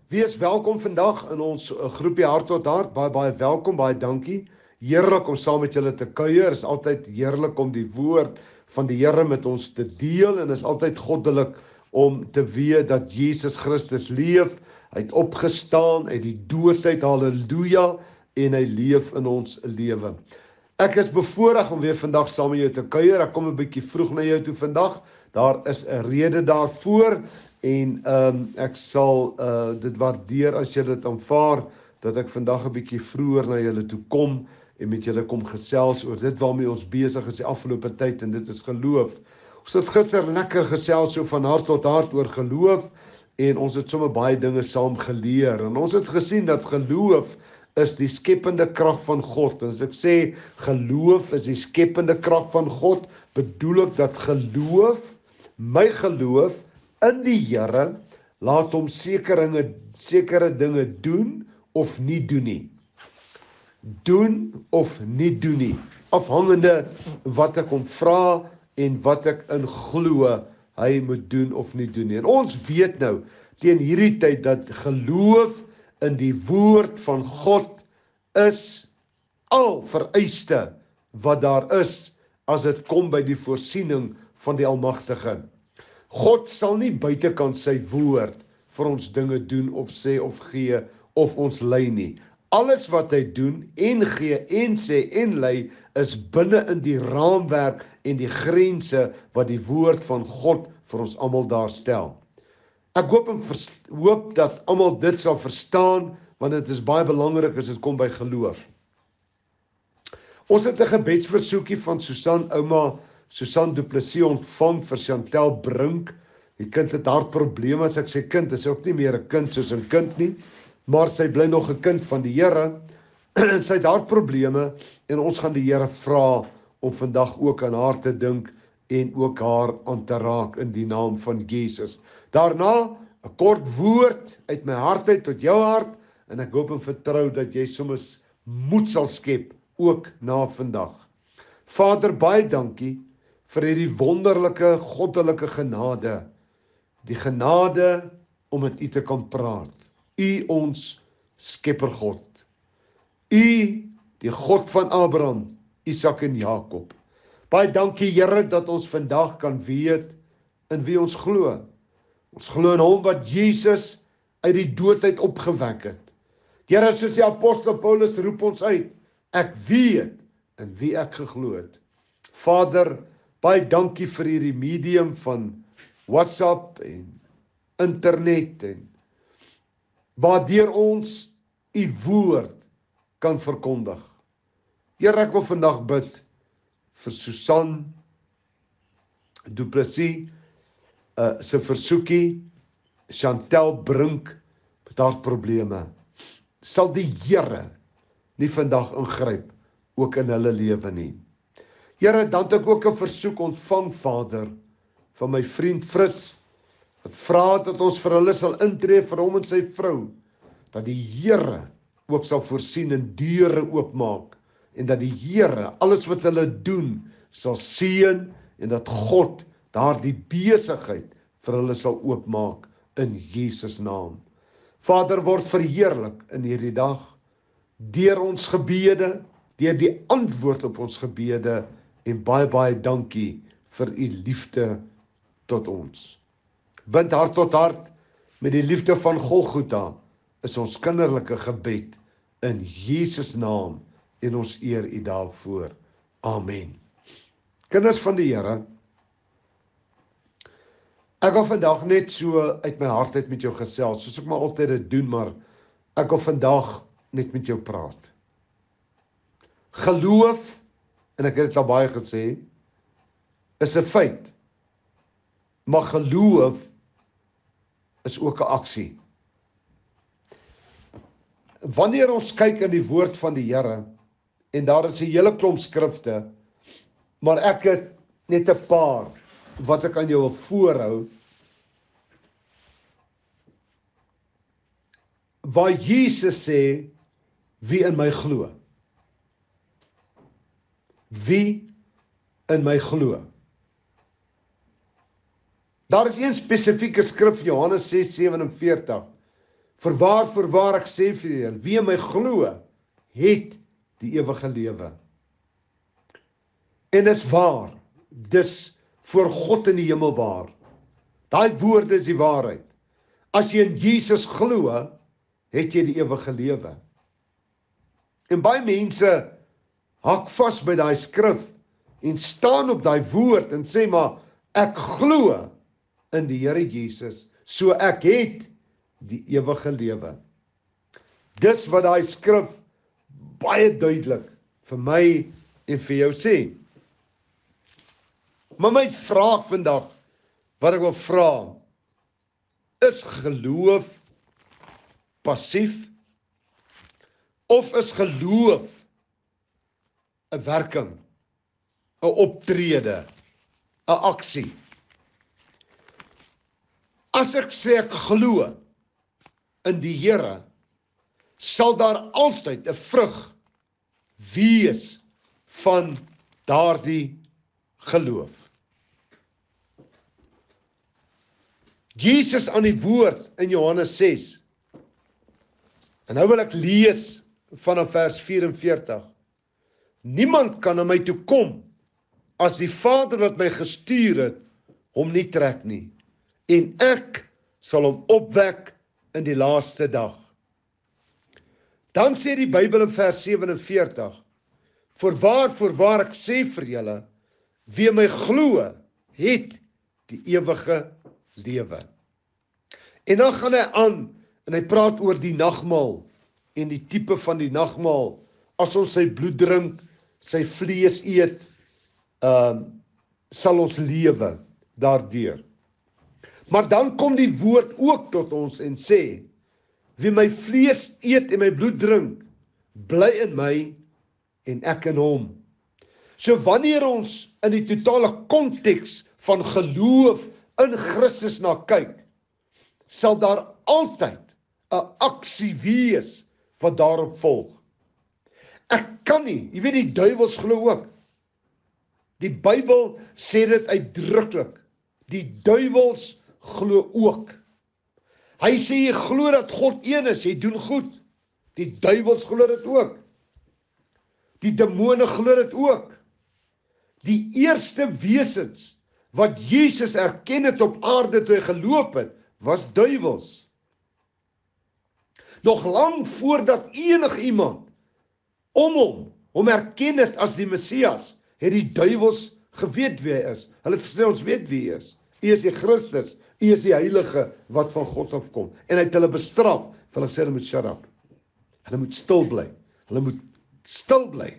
Wees welkom vandag in ons groepie Hart tot Hart. Baie welkom, baie dankie. Heerlik om saam met julle te kuier. Is altyd heerlik om die woord van die Here met ons te deel en is altyd goddelik om te weet dat Jesus Christus leef. Hy het opgestaan uit die dood uit, halleluja, en hy leef in ons lewe. Ek is bevoorreg om weer vandag saam met jou te kuier. Ek kom 'n bietjie vroeg na jou toe vandag. Daar is 'n rede daarvoor en ek sal dit waardeer as jy dit aanvaar dat ek vandag 'n bietjie vroeër na julle toe kom en met julle kom gesels oor dit waarmee ons besig is die afgelope tyd en dit is geloof. Ons het gister lekker gesels so van hart tot hart oor geloof en ons het sommer baie dinge saam geleer en ons het gesien dat geloof is die skepende krag van God. En as ek sê geloof is die skepende krag van God, bedoel ek dat geloof, my geloof in die Here, laat hom sekere dinge doen of nie doen nie. Doen of nie doen nie. Afhangende wat ek hom vra en wat ek in glo hy moet doen of nie doen nie. En ons weet nou teen hierdie tyd dat geloof in die woord van God is al vereiste wat daar is as dit kom by die voorsiening van die Almagtige. God sal nie buitekant sy woord vir ons dinge doen of sê of gee of ons lei nie. Alles wat hy doen en gee en sê en lei is binne in die raamwerk en die grense wat die woord van God vir ons almal daar stel. Ek hoop dat almal dit sal verstaan, want dit is baie belangrik as dit kom by geloof. Ons het 'n gebedsversoekie van ouma Susan Du Plessis ontvang vir Chantel Brink. Die kind het hartprobleme. As ek sê kind, is ook nie meer 'n kind soos 'n kind nie, maar sy bly nog 'n kind van die Here. En sy het hartprobleme en ons gaan die Here vra om vandag ook aan haar te dink en ook haar aan te raak in die naam van Jesus. Daarna 'n kort woord uit my hart uit tot jou hart en ek hoop en vertrou dat jy soms moed sal skep ook na vandag. Vader, baie dankie vir hierdie wonderlike goddelike genade. Die genade om met U te kan praat. U ons Skepper God. U die God van Abraham, Isak en Jakob. Baie dankie Here dat ons vandag kan weet in wie ons glo. Ons glo in hom wat Jesus uit die dood uit opgewek het. Here, soos die apostel Paulus roep ons uit, ek weet in wie ek geglo het. Vader, baie dankie vir hierdie medium van WhatsApp en internet en waardeur ons U woord kan verkondig. Here, ek wil vandag bid vir Susan Du Plessis se versoekie, Chantel Brink met haar probleme. Sal die Here nie vandag ingryp ook in hulle lewe nie. Here, dan het ek ook 'n versoek ontvang, Vader, van my vriend Fritz, wat vra dat ons vir hulle sal intree, vir hom en sy vrou, dat die Here ook sal voorsien en deure oopmaak, en dat die Here alles wat hulle doen, sal seën, en dat God daardie besigheid vir hulle sal oopmaak, in Jesus naam. Vader, word verheerlik in hierdie dag, deur ons gebede, deur die antwoord op ons gebede, en baie dankie vir U liefde tot ons. Bind hart tot hart met die liefde van Golgotha, is ons kinderlike gebed in Jesus naam en ons eer U daarvoor. Amen. Kinders van die Here, ek wil vandag net so uit my hart uit met jou gesels, soos ek maar altyd dit doen, maar ek wil vandag net met jou praat. Geloof, en ek het dit al baie gesê, is 'n feit, maar geloof is ook 'n aksie. Wanneer ons kyk in die woord van die Here, en daar is 'n hele klomp skrifte, maar ek het net 'n paar wat ek aan jou wil voorhou, waar Jesus sê, wie in my glo. Wie in my glo. Daar is een spesifieke skrif, Johannes 6:47, Voorwaar ek sê vir julle, wie in my glo, het die ewige lewe. En is waar, dis voor God in die hemel waar. Daai woorde is die waarheid. As jy in Jesus glo, het jy die ewige lewe. En baie mense hak vas by daai skrif en staan op daai woord en sê maar, ek glo in die Here Jesus, so ek het die ewige lewe. Dis wat daai skrif baie duidelik vir my en vir jou sê. Maar my vraag vandag, wat ek wil vra, is geloof passief of is geloof 'n werking, 'n optrede, 'n aksie? As ek sê ek glo in die Here, sal daar altyd 'n vrug wees van daardie geloof. Jesus aan die woord in Johannes 6. En nou wil ek lees vanaf vers 44. Niemand kan na my toe kom as die Vader wat my gestuur het hom nie trek nie. En ek sal hom opwek in die laaste dag. Dan sê die Bybel in vers 47. Voorwaar ek sê vir julle, wie my glo, het die ewige lewe. En dan gaan hy aan en hy praat oor die nagmaal en die tipe van die nagmaal. As ons sy bloed drink, sy vlees eet, sal ons lewe daardeur. Maar dan kom die woord ook tot ons en sê, wie my vlees eet en my bloed drink, bly in my en ek in hom. So wanneer ons in die totale konteks van geloof in Christus na kyk, sal daar altyd 'n aksie wees wat daarop volg. Ek kan nie, jy weet die duiwels glo ook. Die Bybel sê dit uitdruklik. Die duiwels glo ook. Hy sê jy glo dat God een is, jy doen goed. Die duiwels glo dit ook. Die demone glo dit ook. Die eerste wesens wat Jesus erken het op aarde toe hy geloop het, was duiwels. Nog lang voordat enigiemand om hom erken het as die Messias, het die duiwels geweet wie hy is. Hulle het gesê ons weet wie hy is. U is die Christus, u is die Heilige wat van God afkom. En hy het hulle bestraf, hulle gesê hulle moet shut up. Hulle moet stil bly. Hulle moet stil bly.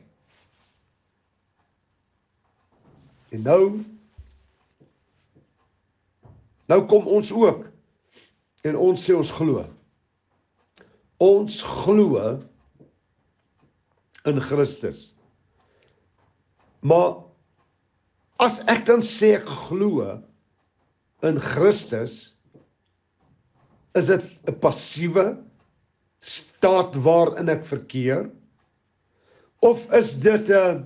En nou kom ons ook en ons sê ons glo. Ons glo in Christus. Maar as ek dan sê ek glo in Christus, is dit 'n passiewe staat waarin ek verkeer? Of is dit 'n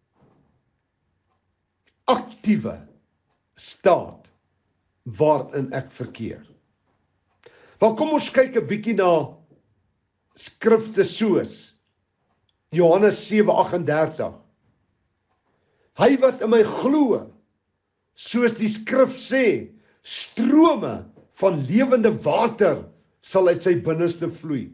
aktiewe staat waarin ek verkeer? Want kom ons kyk 'n bietjie na skrifte soos Johannes 7:38. Hy wat in my glo, soos die skrif sê, strome van lewende water sal uit sy binneste vloei.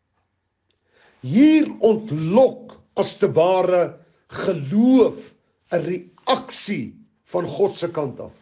Hier ontlok as te ware geloof 'n reaksie van God se kant af.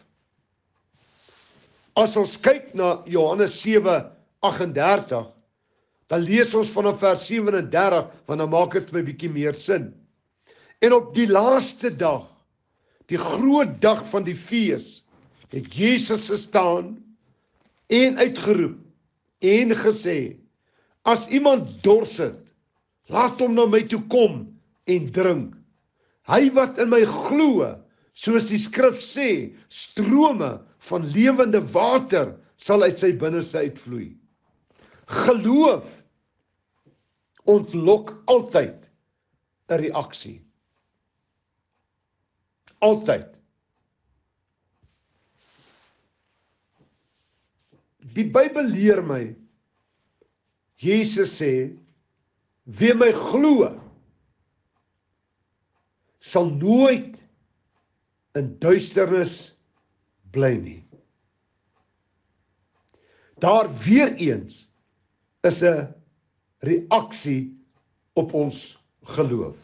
As ons kyk na Johannes 7:38, dan lees ons vanaf vers 37, want dan maak dit vir my bietjie meer sin. En op die laaste dag, die groot dag van die fees, het Jesus gestaan en uitgeroep en gesê, as iemand dors het, laat hom na my toe kom en drink. Hy wat in my glo, soos die skrif sê, strome van lewende water sal uit sy binneste uitvloei. Geloof ontlok altyd 'n reaksie. Altyd. Die Bybel leer my Jesus sê, wie my glo, sal nooit in duisternis bly nie. Daar weer eens is 'n reaksie op ons geloof.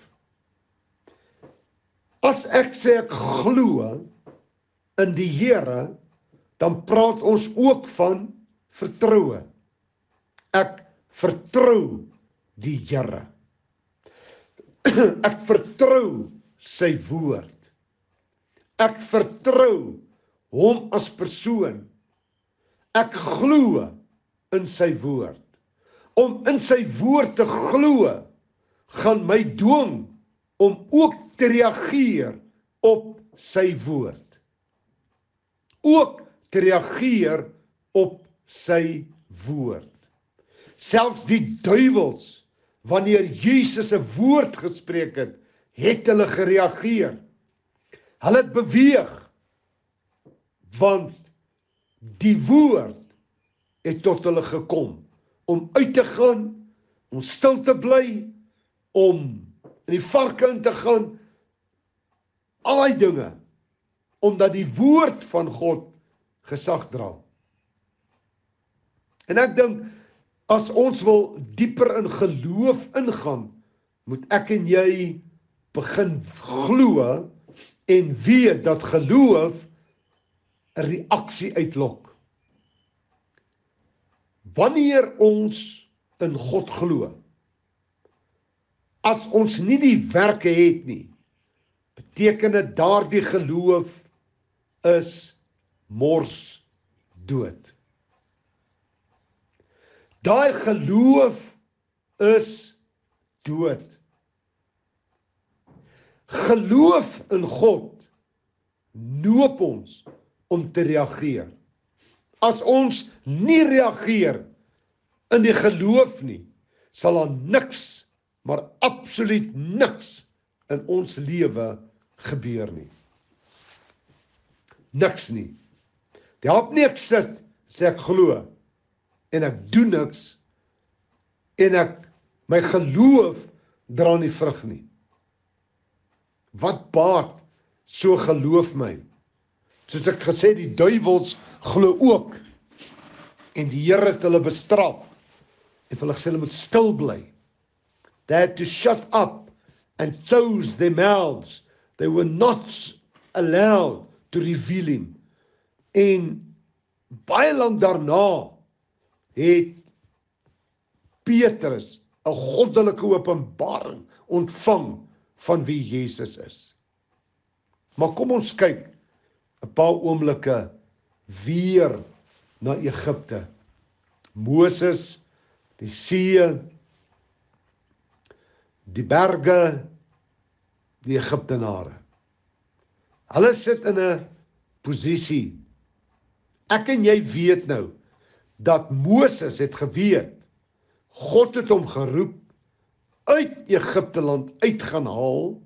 As ek sê ek glo in die Here, dan praat ons ook van vertroue. Ek vertrou die Here. Ek vertrou sy woord. Ek vertrou hom as persoon. Ek glo in sy woord. Om in sy woord te glo, gaan my dwing om ook te reageer op sy woord. Ook te reageer op sy woord. Selfs die duiwels, wanneer Jesus 'n woord gespreek het, het hulle gereageer. Hulle het beweeg, want die woord het tot hulle gekom, om uit te gaan, om stil te bly, om in die varke in te gaan, al die dinge, omdat die woord van God gesag dra. En ek dink, as ons wil dieper in geloof ingaan, moet ek en jy begin glo en weet dat geloof 'n reaksie uitlok. Wanneer ons in God glo, as ons nie die werke het nie, beteken dit daardie geloof is mors dood. Daai geloof is dood. Geloof in God noop ons om te reageer. As ons nie reageer in die geloof nie, sal daar niks, maar absoluut niks in ons lewe gebeur nie. Niks nie. Die help nie ek sit, sê ek glo, en ek doen niks, en my geloof dra nie vrug nie. Wat baat so geloof my? Soos ek gesê, die duiwels glo ook, en die Here het hulle bestraf, en hulle gesê hulle moet stil bly. They had to shut up and close their mouths. They were not allowed to reveal him. En baie lank daarna het Petrus 'n goddelike openbaring ontvang van wie Jesus is. Maar kom ons kyk 'n paar oomblikke weer na Egipte. Moses, die see, die berge, die Egiptenare. Hulle sit in 'n posisie. Ek en jy weet nou dat Moses het geweet, God het hom geroep, uit Egipte land uit gaan haal,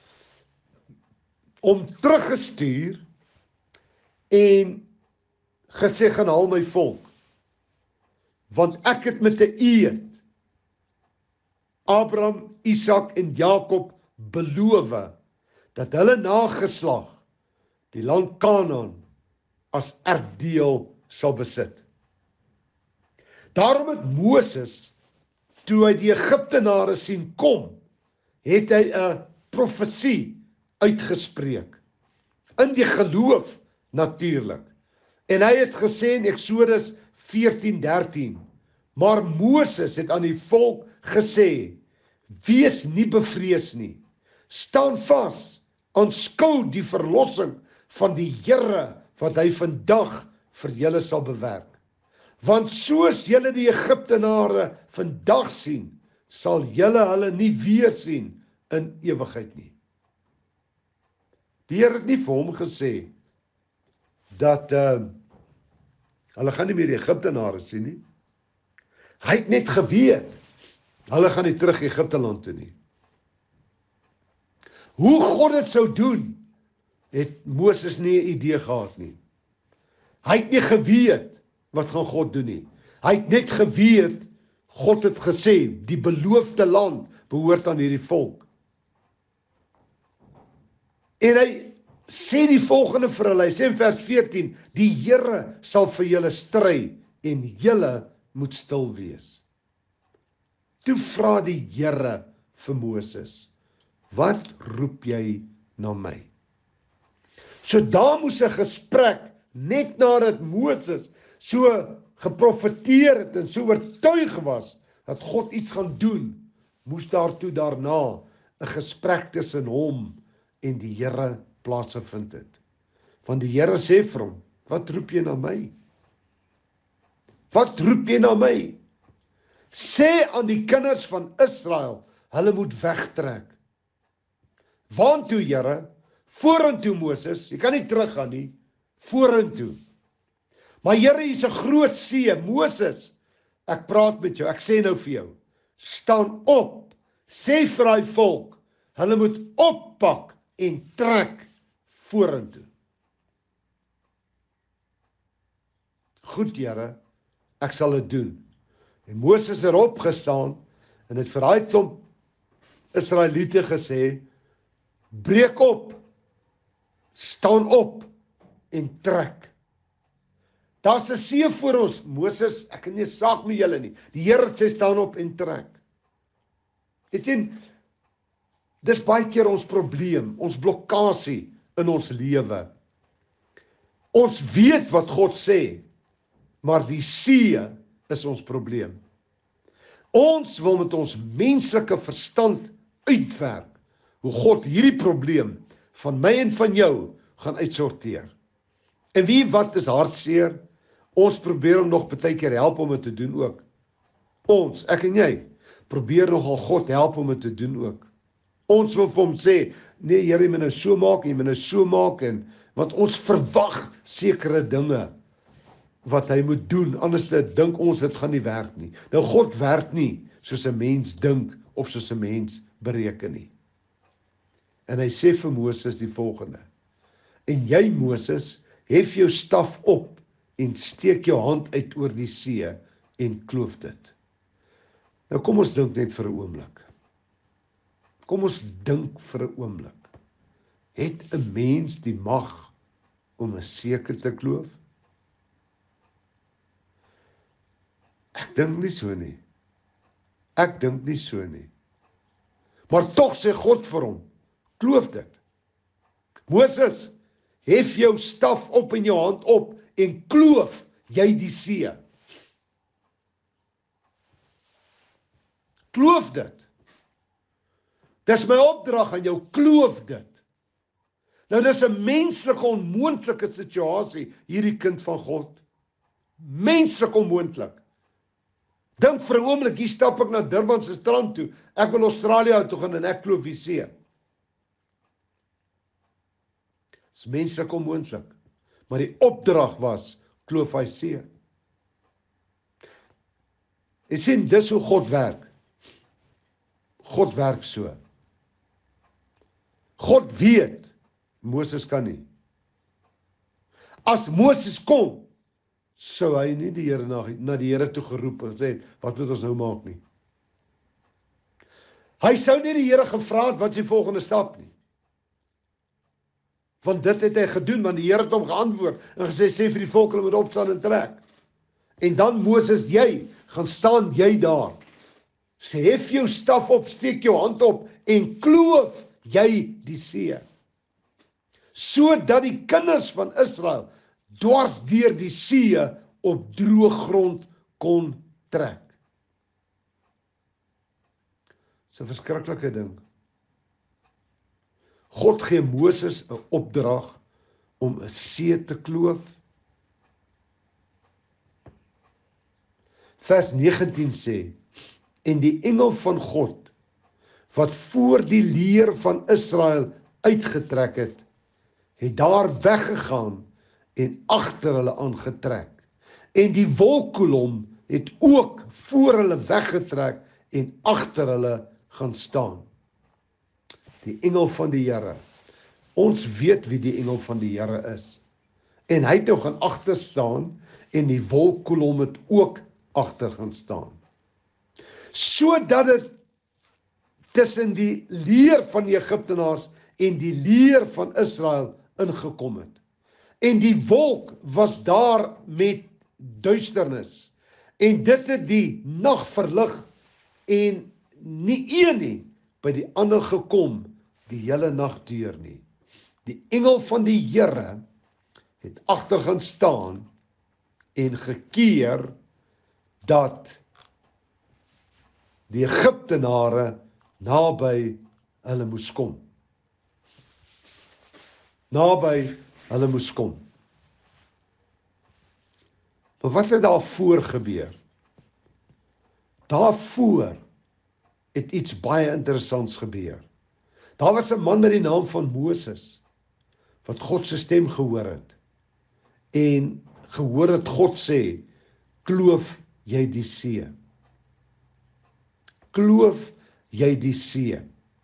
om teruggestuur, en gesê gaan haal my volk, want ek het met 'n eed Abraham, Isak en Jakob beloof dat hulle nageslag die land Kanaan as erfdeel sal besit. Daarom het Moses, toe hy die Egiptenare sien kom, het hy 'n profesie uitgespreek, in die geloof natuurlik. En hy het gesê in Eksodus 14:13, maar Moses het aan die volk gesê, wees nie bevrees nie, staan vas, aanskou die verlossing van die Here, wat hy vandag vir julle sal bewerk. Want soos julle die Egiptenare vandag sien, sal julle hulle nie weer sien in ewigheid nie. Die Here het nie vir hom gesê, dat hulle gaan nie meer die Egiptenare sien nie. Hy het net geweet, hulle gaan nie terug Egipte land toe nie. Hoe God dit sou doen, het Moses nie 'n idee gehad nie. Hy het nie geweet, wat gaan God doen nie. Hy het net geweet, God het gesê, die beloofde land behoort aan hierdie volk. En hy sê die volgende vir hulle, hy sê in vers 14, die Here sal vir julle stry en julle moet stil wees. Toe vra die Here vir Moses, wat roep jy na my? So daar moes 'n gesprek, net nadat Moses so geprofeteer het en so oortuig was, dat God iets gaan doen, moes daarna 'n gesprek tussen hom en die Here plaasgevind het. Want die Here sê vir hom, wat roep jy na my? Wat roep jy na my? Sê aan die kinders van Israel, hulle moet wegtrek. Waartoe, Here? Vorentoe, Moses, jy kan nie teruggaan nie, vorentoe. Maar Here, hier's 'n groot see, Moses, ek praat met jou, ek sê nou vir jou, staan op, sê vir daai volk, hulle moet oppak en trek vorentoe. Goed, Here, ek sal dit doen. En Moses het opgestaan en het vir daai klomp Israeliete gesê, breek op, staan op en trek. Daar's 'n see voor ons, Moses, ek het nie 'n saak met julle nie. Die Here sê staan op en trek. Jy sien, dis baie keer ons probleem, ons blokkasie in ons lewe. Ons weet wat God sê, maar die see is ons probleem. Ons wil met ons menslike verstand uitwerk hoe God hierdie probleem van my en van jou gaan uitsorteer. En wie wat is hartseer? Ons probeer hom nog baie keer help om dit te doen ook. Ons, ek en jy, probeer nogal God help om dit te doen ook. Ons wil vir hom sê, nee Here, jy moet nou so maak, jy moet nou so maak, en want ons verwag sekere dinge wat hy moet doen, anders dink ons dit gaan nie werk nie. Nou God werk nie soos 'n mens dink of soos 'n mens bereken nie. En hy sê vir Moses die volgende, en jy Moses, hef jou staf op en steek jou hand uit oor die see en kloof dit. Nou kom ons dink net vir 'n oomblik. Kom ons dink vir 'n oomblik. Het 'n mens die mag om 'n see te kloof? Ek dink nie so nie. Ek dink nie so nie. Maar tog sê God vir hom, kloof dit. Moses, hef jou staf op en jou hand op en kloof jy die see. Kloof dit. Dis my opdrag aan jou, kloof dit. Nou dis 'n menslike onmoontlike situasie, hierdie kind van God. Menslik onmoontlik. Dink vir 'n oomblik, hier stap ek na Durban se strand toe. Ek wil Australië toe gaan en ek kloof die see. Dis menslik onmoontlik. Maar die opdrag was, kloof hy see. Jy sien, dis hoe God werk. God werk so. God weet, Moses kan nie. As Moses kom, sou hy nie die Here na die Here toe geroep en gesê, wat moet ons nou maak nie? Hy sou nie die Here gevra het, wat is die volgende stap nie? Want dit het hy gedoen, want die Here het hom geantwoord, en gesê, sê vir die volk, hulle moet opstaan en trek. En dan Moses, jy, gaan staan jy daar, sê, hef jou staf op, steek jou hand op, en kloof jy die see. Sodat die kinders van Israel dwars deur die see op droë grond kon trek. Dis 'n verskriklike ding. God gee Moses 'n opdrag om 'n see te kloof. Vers 19 sê, en die engel van God, wat voor die leer van Israel uitgetrek het, het daar weggegaan en agter hulle aangetrek. En die wolkkolom het ook voor hulle weggetrek en agter hulle gaan staan. Die engel van die Here. Ons weet wie die engel van die Here is. En hy het nou gaan agter staan en die wolkkolom het ook agter gaan staan. sodat dit tussen die leer van die Egiptenaars en die leer van Israel ingekom het. En die wolk was daar met duisternis, en dit het die nag verlig, en nie een nie by die ander gekom die hele nag deur nie. Die engel van die Here het agter gaan staan en gekeer dat die Egiptenare naby hulle moes kom. Naby hulle moes kom. Maar wat het daarvoor gebeur? Daarvoor het iets baie interessants gebeur. Daar was 'n man met die naam van Moses, wat God se stem gehoor het, en gehoor het God sê, kloof jy die see. Kloof jy die see.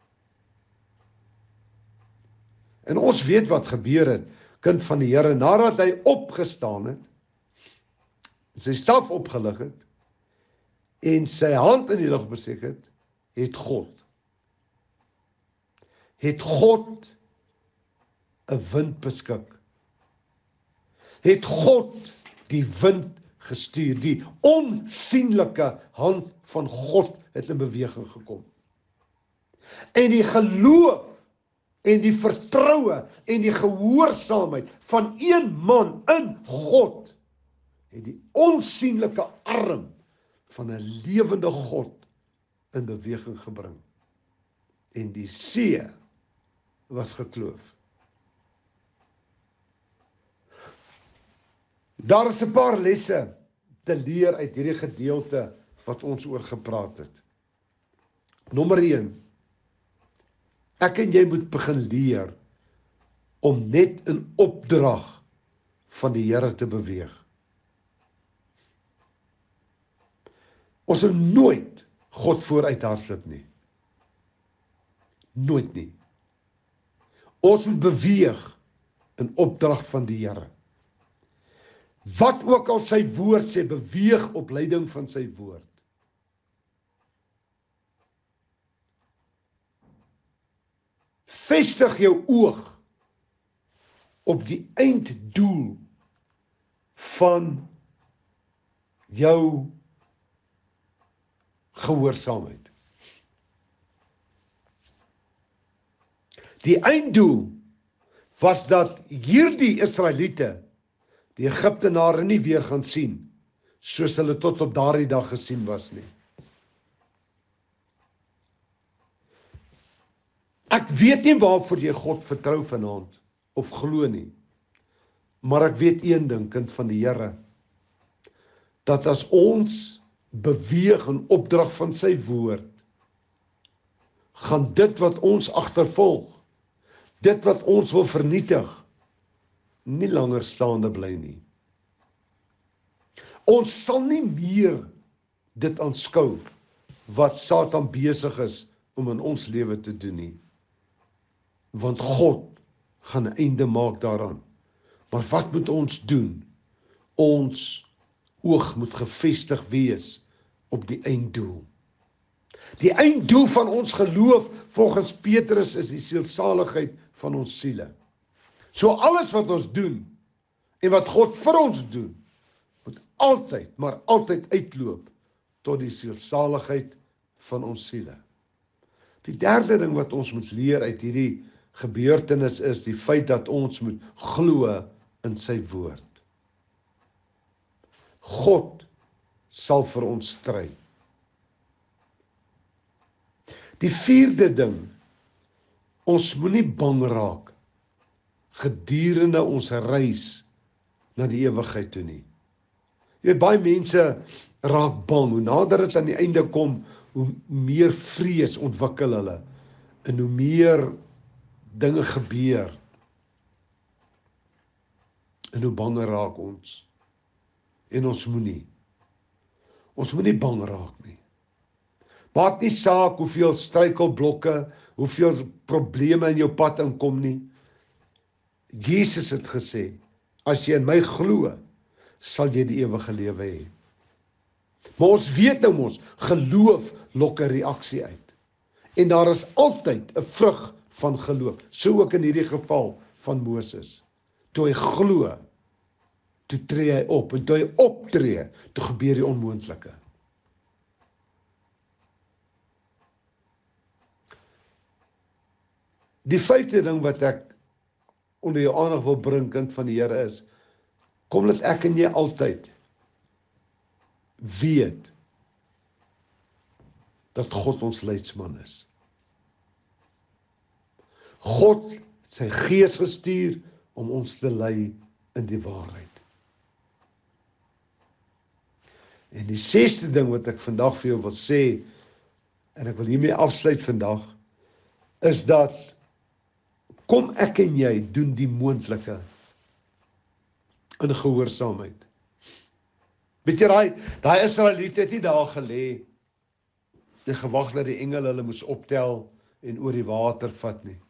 En ons weet wat gebeur het, kind van die Here, nadat hy opgestaan het, sy staf opgelig het, en sy hand in die lug besteek het, het God 'n wind beskik. Het God die wind gestuur. Die onsigbare hand van God het in beweging gekom. En die geloof en die vertroue en die gehoorsaamheid van een man in God het die onsigbare arm van 'n lewende God in beweging gebring. En die see was gekloof. Daar is 'n paar lesse te leer uit hierdie gedeelte wat ons oor gepraat het. Nommer 1. Ek en jy moet begin leer om net in opdrag van die Here te beweeg. Ons sal nooit God vooruit hardloop nie. Nooit nie. Ons moet beweeg in opdrag van die Here. Wat ook al sy woord sê, beweeg op leiding van sy woord. Vestig jou oog op die einddoel van jou gehoorsaamheid. Die einddoel was dat hierdie Israeliete die Egiptenare nie weer gaan sien, soos hulle tot op daardie dag gesien was nie. Ek weet nie waarvoor jy God vertrou vanaand, of glo nie, maar ek weet een ding, kind van die Here, dat as ons beweeg in opdrag van sy woord, gaan dit wat ons agtervolg, dit wat ons wil vernietig, nie langer staande bly nie. Ons sal nie meer dit aanskou wat Satan besig is om in ons lewe te doen nie. Want God gaan 'n einde maak daaraan. Maar wat moet ons doen? Ons oog moet gefestig wees op die einddoel. Die einddoel van ons geloof volgens Petrus is die sielsaligheid van ons siele. So alles wat ons doen en wat God vir ons doen, moet altyd, maar altyd uitloop tot die sielsaligheid van ons siele. Die derde ding wat ons moet leer uit hierdie gebeurtenis is die feit dat ons moet glo in sy woord. God sal vir ons stry. Die vierde ding, ons moenie bang raak gedurende ons reis na die ewigheid toe nie. Jy weet, baie mense raak bang, hoe nader dit aan die einde kom, hoe meer vrees ontwikkel hulle, en hoe meer dinge gebeur, en hoe banger raak ons. En ons moenie bang raak nie. Maak nie saak hoeveel struikelblokke, hoeveel probleme in jou pad inkom nie. Jesus het gesê, as jy in my glo, sal jy die ewige lewe hê. Maar ons weet nou mos, geloof lok 'n reaksie uit. En daar is altyd 'n vrug van geloof. So ook in hierdie geval van Moses. Toe hy glo, toe tree hy op. En toe hy optree, toe gebeur die onmoontlike. Die 5de ding wat ek onder jou aandag wil bring, kind van die Here, is, kom laat ek en jy altyd weet dat God ons leidsman is. God het sy gees gestuur om ons te lei in die waarheid. En die 6de ding wat ek vandag vir jou wil sê, en ek wil hiermee afsluit vandag, is dat kom ek en jy doen die moontlike in gehoorsaamheid. Weet jy, daai Israeliete het nie daar gelê en gewag dat die engele hulle moes optel en oor die water vat nie.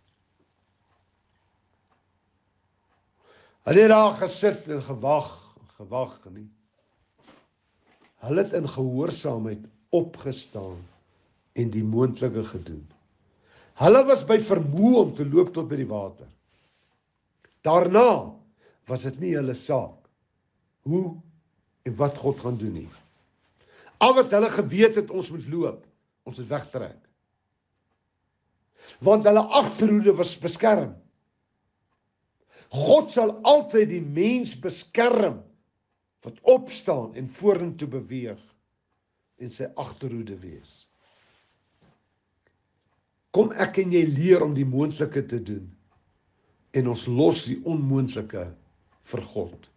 Hulle het daar gesit en gewag nie. Hulle het in gehoorsaamheid opgestaan en die moontlike gedoen. Hulle was by vermoë om te loop tot by die water. Daarna was dit nie hulle saak hoe en wat God gaan doen nie. Al wat hulle geweet het, ons moet loop, ons moet wegtrek. Want hulle agterhoede was beskerm. God sal altyd die mens beskerm wat opstaan en vorentoe beweeg en sy agterhoede wees. Kom ek en jy leer om die moontlike te doen en ons los die onmoontlike vir God.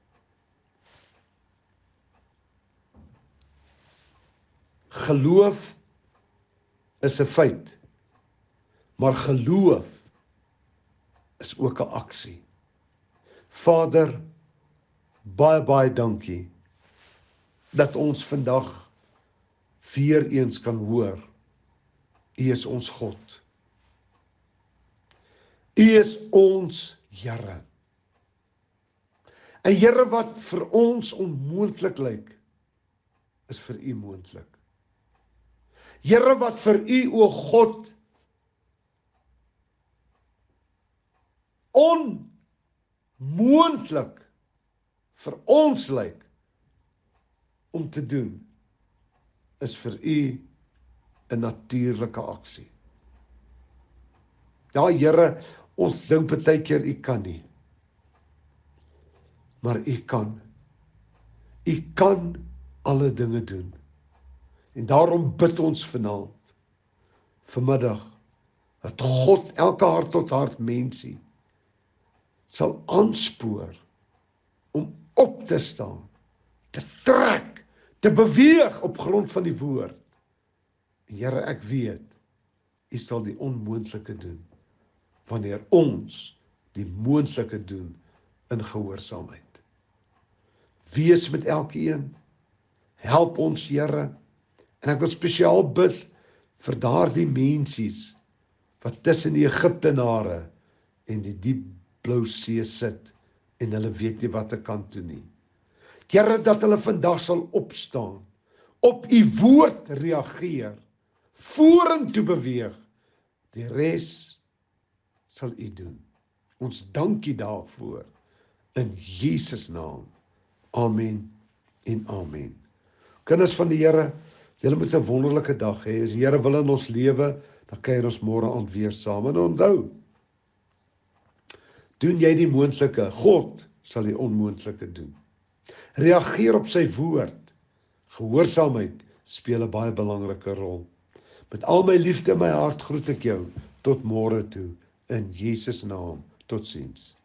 Geloof is 'n feit, maar geloof is ook 'n aksie. Vader, baie dankie dat ons vandag weer eens kan hoor, U is ons God. U is ons Here. 'n Here wat vir ons onmoontlik lyk, is vir U moontlik. Here wat vir U, o God, onmoontlik vir ons lyk om te doen, is vir U 'n natuurlike aksie. Ja, Here, ons dink baie keer U kan nie. Maar U kan. U kan alle dinge doen. En daarom bid ons vanmiddag, dat God elke hart tot hart mensie sal aanspoor om op te staan, te trek, te beweeg op grond van die woord. En Here, ek weet, U sal die onmoontlike doen, wanneer ons die moontlike doen in gehoorsaamheid. Wees met elkeen, help ons, Here, en ek wil spesiaal bid vir daardie mensies wat tussen die Egiptenare en die diep blou see sit en hulle weet nie wat te kant toe nie. Here, dat hulle vandag sal opstaan, op U woord reageer, vorentoe beweeg, die res sal U doen. Ons dank U daarvoor, in Jesus naam. Amen en amen. Kinders van die Here, julle moet 'n wonderlike dag hê. As die Here wil in ons lewe, dan kuier ons môre aand weer saam. En onthou, doen jy die moontlike, God sal die onmoontlike doen. Reageer op sy woord. Gehoorsaamheid speel 'n baie belangrike rol. Met al my liefde in my hart groet ek jou tot môre toe, in Jesus naam. Totsiens.